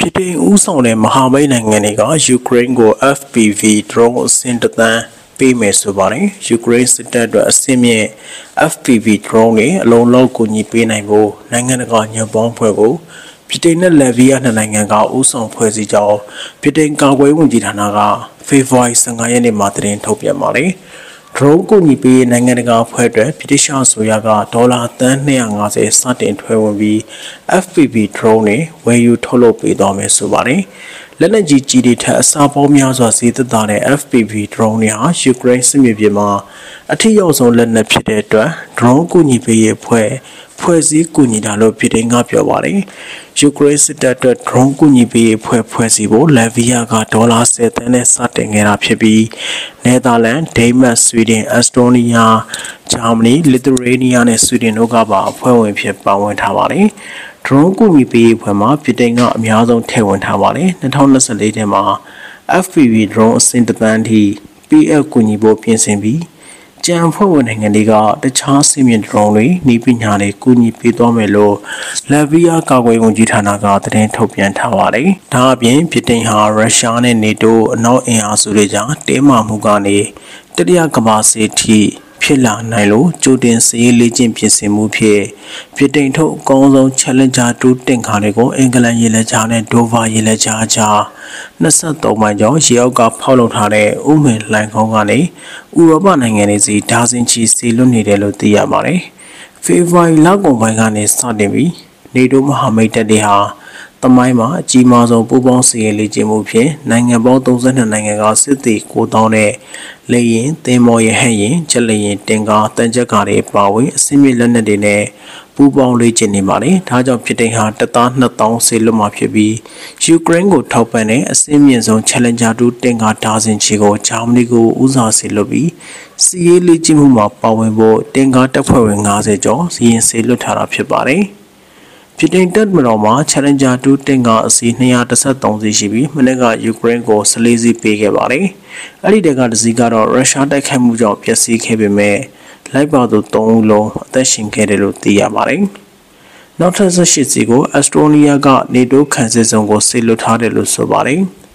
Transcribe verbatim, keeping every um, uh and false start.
ဖြစ်တဲ့ဥဆောင်တဲ့မဟာမိတ်နိုင်ငံတွေကယူကရိန်းကို F P V drone အဆင့်တစ်သန်းပေးမယ်ဆိုပါတယ်ယူကရိန်းစစ်တပ်အတွက်အဆင့်မြင့် F P V drone တွေအလုံးလောက်ကူညီပေးနိုင်ဖို့နိုင်ငံတကာညွှန်ပေါင်းဖွဲ့ကိုပြည်ထောင်နဲ့လက်ဗီးယားနှစ်နိုင်ငံကဥဆောင်ဖွဲ့စည်းကြောင်းပြည်ထောင်ကာကွယ်ဝင်ကြီးဌာနကဖေဖော်ဝါရီလ ရက်နေ့မှာသတင်းထုတ်ပြန်ပါတယ်drone ကိုညီပေးနိုင်ငံတကာဖွဲ့အတွက်ပြည်ထောင်ရှာဆိုရကဒေါ်လာသန်းနှစ်ရာငါးဆယ်စတင်ထွဲဝင်ပြီး F P V drone တွေဝယ်ယူထုတ်လုပ်ပေးသွားမယ်ဆိုပါတယ်လက်နက်ကြီးကြီးတွေထက်အစားပေါင်းများစွာဈေးသက်သာတဲ့ F P V drone တွေဟာယူကရိန်းစစ်မြေပြင်မှာအထူးရောက်ဆုံးလက်နက်ဖြစ်တဲ့အတွက် drone ကိုညီပေးရေးဖွဲ့ဖွဲ့စည်းကူညီတာလို့ပြည်ထောင်ကပြောပါတယ်ယူကရိန်းစစ်တပ်အတွက် drone ကူညီပေးရေးဖွဲ့ဖွဲ့စည်းဖို့လက်ဗီးယားကဒေါ်လာဆယ်သန်းနဲ့စတင်ခဲ့တာဖြစ်ပြီးနယ်သာလန်ဒိန်းမတ်ဆွီဒင်အက်စတိုးနီးယားဂျာမနီလစ်သူရေးနီးယားနဲ့ဆွီဒင်တို့ကပါအဖွဲ့ဝင်ဖြစ်ပါဝင်ထားပါတယ်drone ကူညီပေးရေးဖွဲ့မှာပြည်ထောင်ကအများဆုံးထည့်ဝင်ထားပါတယ်၂၀၂၄ထဲမှာ F P V drone အဆင့်တစ်သန်းထိ P F ကူညီဖို့ပြင်ဆင်ပြီးကျန်ဖွဲ့ဝင်နိုင်ငံတွေကတခြားစီမံ drone တွေနှီးပညာတွေကူညီပေးသွားမယ်လို့လက်ဗီးယားကာကွယ်ဝင်ကြီးဌာနကသတင်းထုတ်ပြန်ထားပါတယ်။ဒါအပြင်ပြည်ထောင်ဟာရုရှားနဲ့နေတိုးအနောက်အင်အားစုတွေကြားတင်းမာမှုကနေတတိယကမ္ဘာစစ်ထိဖြစ်လာနိုင်လို့ကြိုတင်စရေးလေ့ကျင့်ပြင်ဆင်မှုဖြစ်ပြည်ထောင်ထုတ်အကောင်းဆုံး Challenger တူတင်ကားတွေကိုအင်္ဂလန်ရေလက်ကြားနဲ့ဒိုဗာရေလက်ကြားကြား၂၃မိုင်ကျော်ရေအောက်ကဖောက်လုပ်ထားတဲ့ဥမင်လိုင်ခေါင်းကနေဥရောပနိုင်ငံတွေစီဒါဇင်ချီစီလွတ်နေတယ်လို့သိရပါတယ်။ဖေဖော်ဝါရီလကုန်ပိုင်းကနေစတင်ပြီးနေတိုးမဟာမိတ်တပ်တွေဟာတမိုင်းမှာအကြီးမားဆုံးပူးပေါင်းစီရေးလေ့ကျင့်မှုဖြင့်နိုင်ငံပေါင်း၃၂နိုင်ငံကစစ်သည်ကိုးသောင်းနဲ့လေရင်သင်္ဘောရဟတ်ရင်ချက်လေရင်တင်ကားတန်ချက်ကားတွေပါဝင်အစင်းမြင့်လက်နက်တွေနဲ့ပူးပေါင်းလေ့ကျင့်နေပါတယ်။ဒါကြောင့်ပြည်ထောင်ဟာတပ်သားနှစ်သောင်းစေလွတ်မှာဖြစ်ပြီးယူကရိန်းကိုထောက်ပံ့တဲ့အစင်းမြင့်ဆုံး Challenger တူတင်ကားဒါဇင်ချီကိုဂျာမနီကိုဦးစားစေလွတ်ပြီးစီရေးလေ့ကျင့်မှုမှာပါဝင်ဖို့တင်ကားတပ်ဖွဲ့ဝင်၅၀ကျော်စီရင်စေလွတ်ထားတာဖြစ်ပါတယ်။ပြည်ထောင်တပ်မတော်မှာ Challenger တူတင်ကားအစီး၂၁၃စီးရှိပြီးမနေ့ကယူကရိန်းကို၁၄စီးပေးခဲ့ပါတယ်။အဲ့ဒီတက်ကတစ်စီးကတော့ရုရှားတိုက်ခိုက်မှုကြောင့်ပျက်စီးခဲ့ပေမဲ့လိုက်ပါသူ၃ဦးလုံးအသက်ရှင်ခဲ့တယ်လို့သိရပါတယ်။နောက်ထပ်၁၈စီးကိုအက်စတိုးနီးယားကနေတိုးခံစစ်ဆောင်ကိုဆေလွတ်ထားတယ်လို့ဆိုပါတယ်။